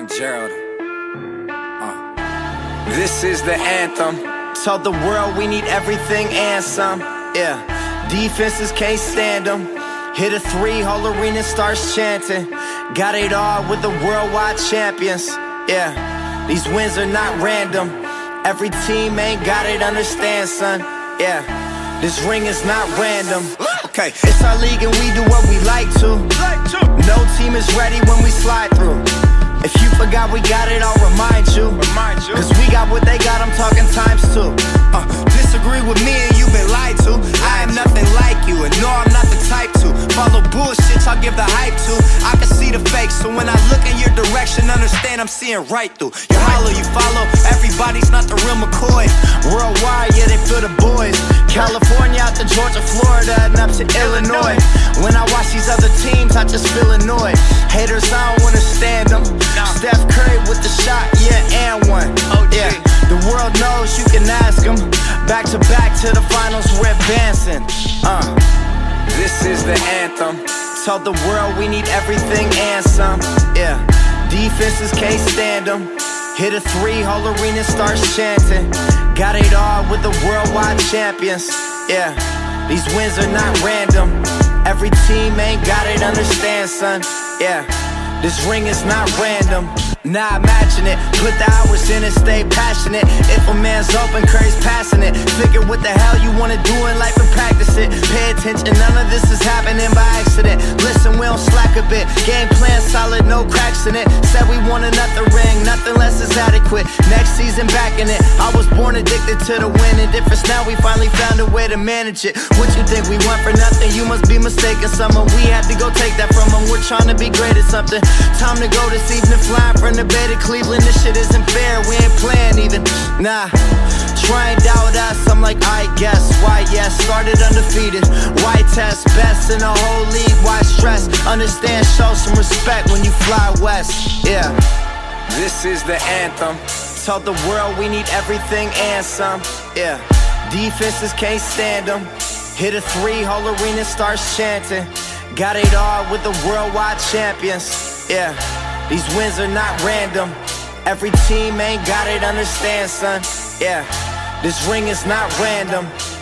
Young Gerald. This is the anthem. Told the world we need everything and some. Yeah, defenses can't stand them. Hit a three, whole arena starts chanting. Got it all with the worldwide champions. Yeah, these wins are not random. Every team ain't got it, understand, son. Yeah, this ring is not random. Okay, it's our league and we do what we like to. No team is ready when we slide through. If you forgot we got it, I'll remind you. Cause we got what they got, I'm talking times two. Disagree with me and you've been lied to. I am nothing like you, and no, I'm not the type to follow bullshit, I'll give the hype to. I can see the fake, so when I look in your direction, understand I'm seeing right through. You hollow, you follow, everybody's not the real McCoy. Worldwide, yeah, they feel the boys. California out to Georgia, Florida, and up to Illinois. When I watch these other teams, I just feel annoyed. Haters, I don't wanna stand them. Steph Curry with the shot, yeah, and one. Yeah, the world knows, you can ask them. Back to back to the finals, we're advancing. This is the anthem. Told the world we need everything and some. Yeah, defenses can't stand them. Hit a three, whole arena starts chanting. Got it all with the worldwide champions. Yeah, these wins are not random. Every team ain't got it, understand, son. Yeah, this ring is not random. Nah, imagine it. Put the hours in and stay passionate. If a man's open, Curry's passing it. Figure what the hell you wanna do in life and practice it. Pay attention, none of this is happening by accident. Listen, we don't slack a bit. Game plan solid, no cracks in it. Said we want another ring, nothing less is adequate. Next season back in it. I was born addicted to the winning difference. Now we finally found a way to manage it. What you think we want for nothing? You must be mistaken. Someone we had to go take that from them. We're trying to be great at something. Time to go this evening, flying from the Bay to Cleveland. This shit isn't fair, we ain't playing even. Nah, try and doubt us, I'm like, I guess. Why yes, started undefeated. Why test best in the whole league? Why stress? Understand, show some respect when you fly west. Yeah, This is the anthem. told the world we need everything and some. Yeah, defenses can't stand them. Hit a three, whole arena starts chanting. Got it all with the worldwide champions. Yeah, these wins are not random. Every team ain't got it, understand, son. Yeah, this ring is not random.